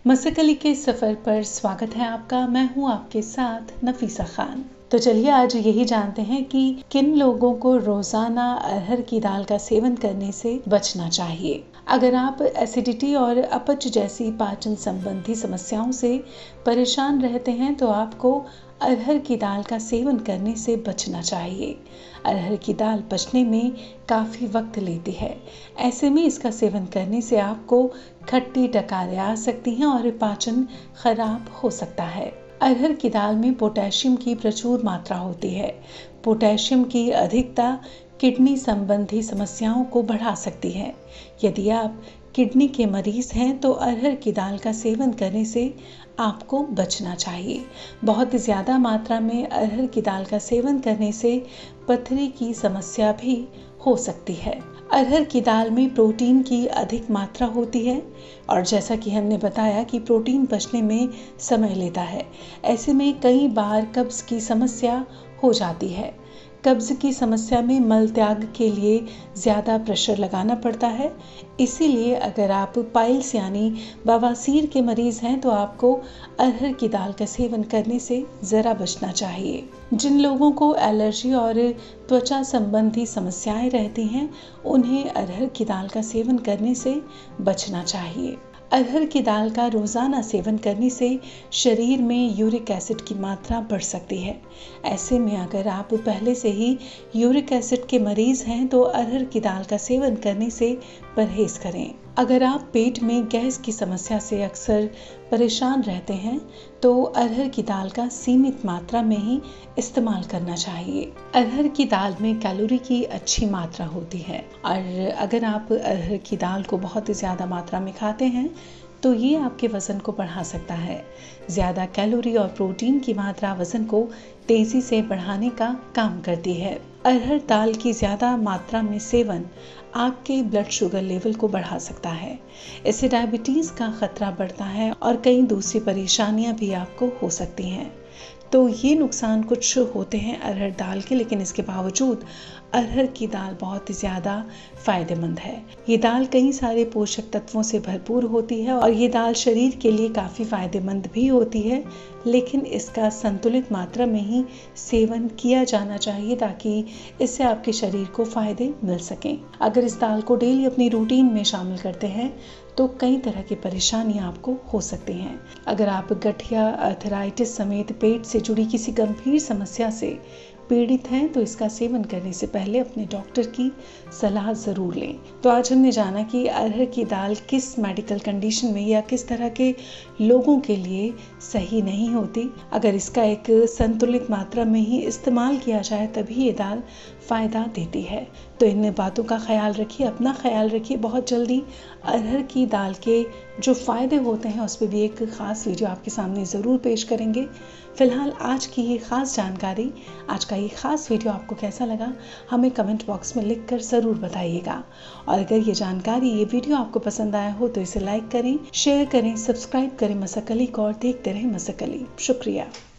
मसकली के सफ़र पर स्वागत है आपका। मैं हूँ आपके साथ नफीसा खान। तो चलिए आज यही जानते हैं कि किन लोगों को रोजाना अरहर की दाल का सेवन करने से बचना चाहिए। अगर आप एसिडिटी और अपच जैसी पाचन संबंधी समस्याओं से परेशान रहते हैं तो आपको अरहर की दाल का सेवन करने से बचना चाहिए। अरहर की दाल पचने में काफ़ी वक्त लेती है। ऐसे में इसका सेवन करने से आपको खट्टी डकारें आ सकती हैं और पाचन खराब हो सकता है। अरहर की दाल में पोटेशियम की प्रचुर मात्रा होती है। पोटेशियम की अधिकता किडनी संबंधी समस्याओं को बढ़ा सकती है। यदि आप किडनी के मरीज हैं तो अरहर की दाल का सेवन करने से आपको बचना चाहिए। बहुत ज़्यादा मात्रा में अरहर की दाल का सेवन करने से पथरी की समस्या भी हो सकती है। अरहर की दाल में प्रोटीन की अधिक मात्रा होती है और जैसा कि हमने बताया कि प्रोटीन पचने में समय लेता है। ऐसे में कई बार कब्ज की समस्या हो जाती है। कब्ज की समस्या में मल त्याग के लिए ज़्यादा प्रेशर लगाना पड़ता है। इसीलिए अगर आप पाइल्स यानी बवासीर के मरीज हैं तो आपको अरहर की दाल का सेवन करने से ज़रा बचना चाहिए। जिन लोगों को एलर्जी और त्वचा संबंधी समस्याएं रहती हैं उन्हें अरहर की दाल का सेवन करने से बचना चाहिए। अरहर की दाल का रोज़ाना सेवन करने से शरीर में यूरिक एसिड की मात्रा बढ़ सकती है। ऐसे में अगर आप पहले से ही यूरिक एसिड के मरीज हैं तो अरहर की दाल का सेवन करने से परहेज करें। अगर आप पेट में गैस की समस्या से अक्सर परेशान रहते हैं तो अरहर की दाल का सीमित मात्रा में ही इस्तेमाल करना चाहिए। अरहर की दाल में कैलोरी की अच्छी मात्रा होती है और अगर आप अरहर की दाल को बहुत ही ज़्यादा मात्रा में खाते हैं तो ये आपके वज़न को बढ़ा सकता है। ज़्यादा कैलोरी और प्रोटीन की मात्रा वज़न को तेज़ी से बढ़ाने का काम करती है। अरहर दाल की ज़्यादा मात्रा में सेवन आपके ब्लड शुगर लेवल को बढ़ा सकता है। इससे डायबिटीज़ का खतरा बढ़ता है और कई दूसरी परेशानियां भी आपको हो सकती हैं। तो ये नुकसान कुछ होते हैं अरहर दाल के, लेकिन इसके बावजूद अरहर की दाल बहुत ही ज़्यादा फ़ायदेमंद है। ये दाल कई सारे पोषक तत्वों से भरपूर होती है और ये दाल शरीर के लिए काफ़ी फ़ायदेमंद भी होती है, लेकिन इसका संतुलित मात्रा में ही सेवन किया जाना चाहिए ताकि इससे आपके शरीर को फ़ायदे मिल सकें। अगर इस दाल को डेली अपनी रूटीन में शामिल करते हैं तो कई तरह की परेशानियां आपको हो सकती हैं। अगर आप गठिया, आर्थराइटिस समेत पेट से जुड़ी किसी गंभीर समस्या से पीड़ित हैं तो इसका सेवन करने से पहले अपने डॉक्टर की सलाह ज़रूर लें। तो आज हमने जाना कि अरहर की दाल किस मेडिकल कंडीशन में या किस तरह के लोगों के लिए सही नहीं होती। अगर इसका एक संतुलित मात्रा में ही इस्तेमाल किया जाए तभी ये दाल फ़ायदा देती है। तो इन बातों का ख्याल रखिए, अपना ख्याल रखिए। बहुत जल्दी अरहर की दाल के जो फ़ायदे होते हैं उस पर भी एक ख़ास वीडियो आपके सामने ज़रूर पेश करेंगे। फ़िलहाल आज की ये ख़ास जानकारी, आज का ये ख़ास वीडियो आपको कैसा लगा हमें कमेंट बॉक्स में लिखकर ज़रूर बताइएगा। और अगर ये जानकारी, ये वीडियो आपको पसंद आया हो तो इसे लाइक करें, शेयर करें, सब्सक्राइब करें मसकली को और देखते रहें मसकली। शुक्रिया।